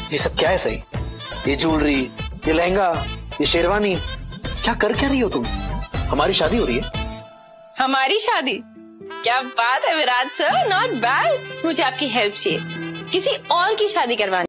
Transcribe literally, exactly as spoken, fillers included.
ये सब क्या है सही? ये ज्वेलरी, ये लहंगा, ये शेरवानी, क्या कर क्या रही हो तुम? हमारी शादी हो रही है। हमारी शादी? क्या बात है विराट सर, नॉट बैड। मुझे आपकी हेल्प चाहिए, किसी और की शादी करवानी।